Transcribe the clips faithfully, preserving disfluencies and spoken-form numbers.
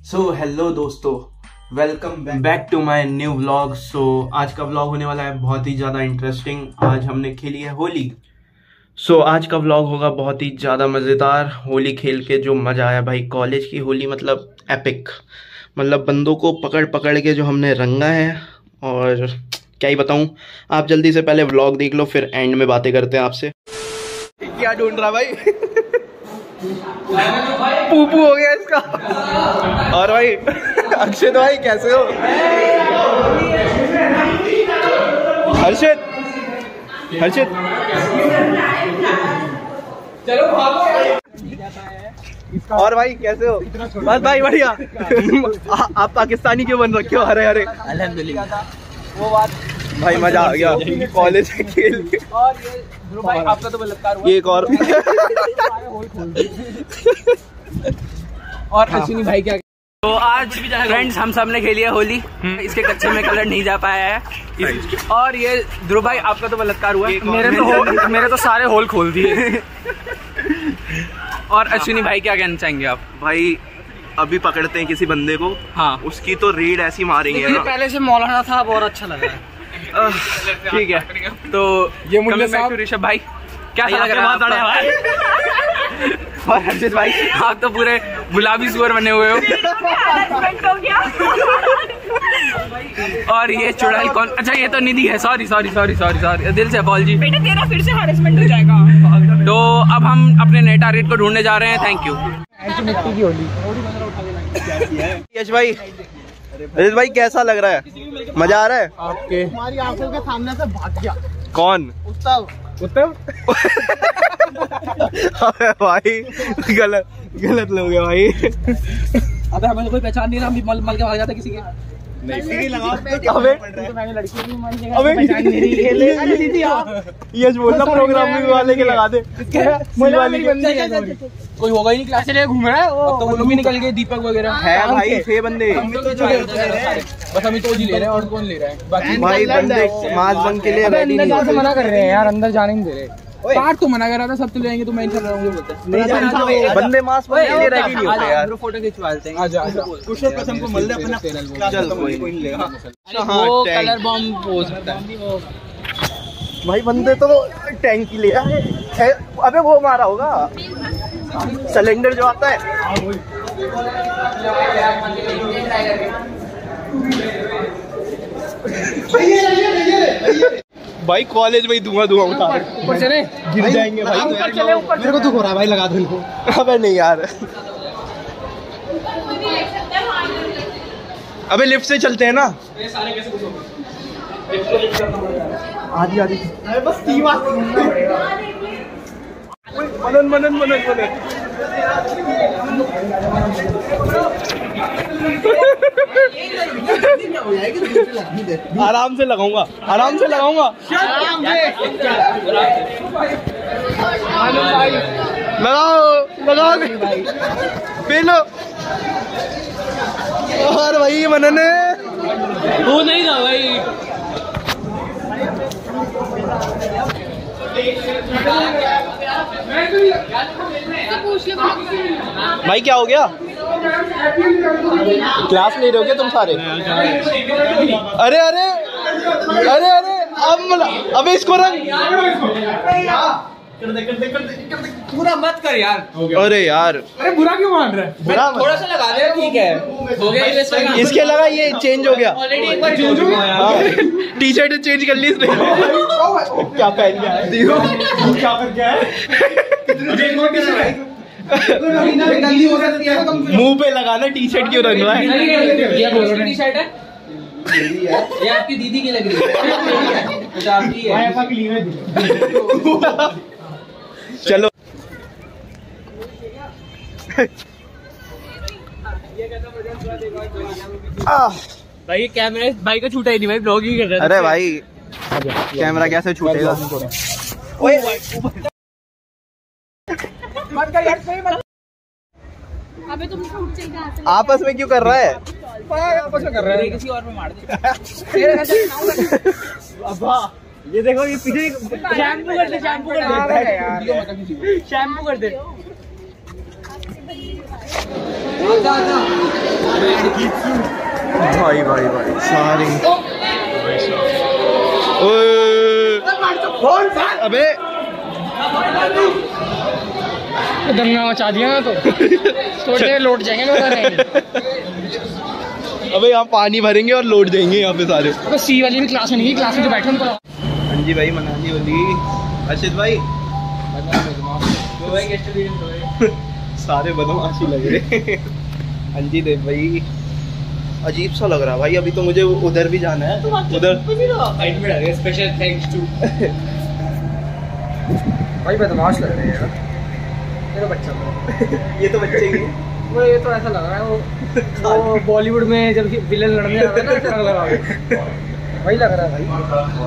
सो hello दोस्तों, welcome back to my new vlog. So आज का व्लॉग होने वाला है बहुत ही ज़्यादा इंटरेस्टिंग। आज हमने खेली है होली। सो so, आज का व्लॉग होगा बहुत ही ज़्यादा मज़ेदार। होली खेल के जो मज़ा आया भाई, कॉलेज की होली मतलब एपिक। मतलब बंदों को पकड़ पकड़ के जो हमने रंगा है, और क्या ही बताऊँ। आप जल्दी से पहले व्लॉग देख लो, फिर एंड में बातें करते हैं आपसे। क्या ढूंढ रहा भाई? पूपू हो गया इसका। और भाई अक्षित भाई कैसे हो? हर्षित हर्षित चलो भागो। और भाई कैसे हो? बस भाई बढ़िया। आप पाकिस्तानी क्यों बन रखे हो? हरे हरे। अल्हम्दुलिल्लाह। वो बात भाई मजा आ गया कॉलेज खेल के। और ये ध्रुव भाई आपका तो बलात्कार हुआ। एक और और अश्विनी भाई क्या? तो आज फ्रेंड्स हम सब ने खेली है होली। इसके कच्चे में कलर नहीं जा पाया है। और ये ध्रुव भाई आपका तो बलात्कार हुआ। मेरे तो होल, मेरे तो सारे होल खोल दिए। और अश्विनी भाई क्या कहना चाहेंगे आप? भाई अभी पकड़ते हैं किसी बंदे को। हाँ, उसकी तो रीड ऐसी मारेंगे ना। पहले से मौलाना था, बहुत अच्छा लग रहा है। ठीक है, तो ये मुझे ऋषभ भाई क्या लग रहा है? और हर्षित भाई आप तो पूरे गुलाबी सुअर बने हुए हो। और ये चुड़ैल कौन? अच्छा ये तो निधि है। Sorry sorry sorry sorry sorry दिल से अपॉलजी। बेटा तेरा फिर से हरेसमेंट हो जाएगा। तो अब हम अपने नए टारगेट को ढूंढने जा रहे हैं। Thank you. मिट्टी की होली। यश भाई, रजित भाई कैसा लग रहा है? मजा आ रहा है? आपके हमारी आंखों के सामने से भाग गया। कौन? उत्तम। उत्तम अबे भाई गलत गलत लोग है भाई। अबे हमें तो कोई पहचान नहीं रहा, हम मल मल के भाग जाते किसी के। नहीं लगाओ। अबे मैंने लड़की की मन जगह पहचान नहीं रही। खेले अरे दीदी यश बोलना प्रोग्राम में वाले के लगा दे। कोई होगा ही नहीं क्लास से घूम रहा है। तो वो लोग भी निकल गए, दीपक वगैरह है भाई। छह बंदे बस हम तो जी ले रहे हैं, और कौन ले रहा है? बाकी भाई बंदे मास बन के लिए रेडी नहीं है। मना कर रहे हैं यार, अंदर जाने नहीं दे रहे। पार्ट तो मना कर रहा था, सब तो लेंगे तो मैं चल रहा हूँ। बंदे मास बन के लिए रेडी नहीं होते यार। फोटो खिंचवा लेते हैं। आजा आजा कुशल कसम को मल दे अपना। चल कोई नहीं लेगा। वो कलर बॉम्ब पोज होता है भाई। बंदे तो टैंक ही लिया है। अबे वो मारा होगा सिलेंडर जो आता है। भाई कॉलेज में धुआं धुआं उठा ऊपर चले, गिर जाएंगे भाई। ऊपर चले, ऊपर मेरे को दुख हो रहा है भाई, लगा दो इनको। अबे नहीं यार, अबे लिफ्ट से चलते हैं ना। आधी आधी बस मनन मनन मनन मनन। आराम से लगाऊंगा, आराम से लगाऊंगा। लगाओ लगाओ पी लो। और भाई मनन वो नहीं था भाई। भाई क्या हो गया? क्लास ले रहे हो क्या तुम सारे? अरे अरे अरे अरे अब अबे इसको रंग पूरा मत कर यार। अरे यार, अरे बुरा क्यों मान रहा है? बुरा थोड़ा सा लगा दे, ठीक है हो गया। इसके लगा ये चेंज हो गया। ऑलरेडी एक बार चेंज हो गया। टी शर्ट चेंज कर ली इसने। क्या पहन गया है? देखो क्या कर गया है। मुंह पे लगाना टी शर्ट क्यों रंग रहा है? ये टी शर्ट है, ये आपकी दीदी की लग रही है। चलो भाई कैमरे भाई का छूटा ही नहीं भाई, ब्लॉगिंग कर रहा है। अरे भाई कैमरा कैसे छूटेगा? अबे तुम छूट चल रहा है। आपस में क्यों कर रहा है? आपस में कर रहा है, किसी और में मार दे। ये देखो ये पीछे शैम्पू कर दे, शैम्पू कर दे, शैम्पू कर दे। भाई भाई भाई सारे अबे दंगा मचा दिया ना तो थोड़े लौट जाएंगे मेरा। अबे यहाँ पानी भरेंगे और लौट जाएंगे यहाँ पे सारे। तो सी वाली भी क्लास में नहीं, क्लास में जो बैठे उनको। हाँ जी भाई मनाली होली। अर्षित भाई सारे बदमाशी लग रहे। हाँ जी देव भाई अजीब सा लग रहा भाई। अभी तो मुझे उधर भी जाना है, उधर स्पेशल थैंक्स टू भाई। बदमाश लग रहे हैं यार ये तो बच्चा। ये तो बच्चे ही वो ये तो ऐसा लग रहा है वो वो बॉलीवुड में जब विलन लड़ने आता है ना ऐसा लग रहा है, वही लग रहा है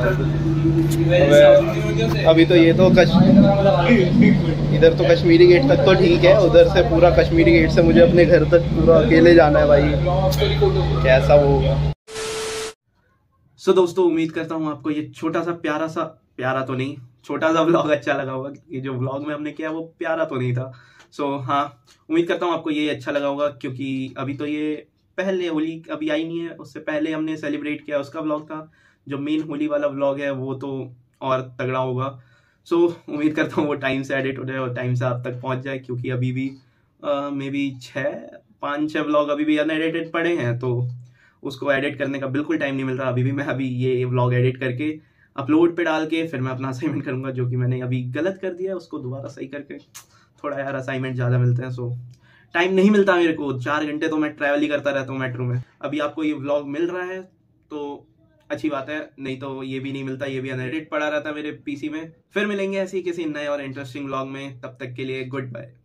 भाई। अभी तो ये तो कश... इधर तो कश्मीरी गेट तक तो ठीक है, उधर से पूरा कश्मीरी गेट से मुझे अपने घर तक पूरा अकेले जाना है भाई। कैसा वो होगा। सो so, दोस्तों उम्मीद करता हूँ आपको ये छोटा सा प्यारा सा प्यारा तो नहीं छोटा सा व्लॉग अच्छा लगा होगा, क्योंकि जो व्लॉग में हमने किया वो प्यारा तो नहीं था। सो so, हाँ उम्मीद करता हूँ आपको ये अच्छा लगा होगा, क्योंकि अभी तो ये पहले होली अभी आई नहीं है, उससे पहले हमने सेलिब्रेट किया उसका व्लॉग था। जो मेन होली वाला व्लॉग है वो तो और तगड़ा होगा। सो so, उम्मीद करता हूँ वो टाइम से एडिट हो जाए और टाइम से आप तक पहुँच जाए, क्योंकि अभी भी मे बी छः पाँच छः व्लॉग अभी भी अनएडिटेड पड़े हैं, तो उसको एडिट करने का बिल्कुल टाइम नहीं मिल रहा अभी भी। मैं अभी ये व्लॉग एडिट करके अपलोड पे डाल के फिर मैं अपना असाइनमेंट करूँगा, जो कि मैंने अभी गलत कर दिया है, उसको दोबारा सही करके थोड़ा यार असाइनमेंट ज़्यादा मिलते हैं। सो टाइम नहीं मिलता मेरे को, चार घंटे तो मैं ट्रैवल ही करता रहता हूँ मेट्रो में। अभी आपको ये व्लॉग मिल रहा है तो अच्छी बात है, नहीं तो ये भी नहीं मिलता, ये भी अनएडिट पड़ा रहता मेरे पीसी में। फिर मिलेंगे ऐसे ही किसी नए और इंटरेस्टिंग व्लॉग में, तब तक के लिए गुड बाय।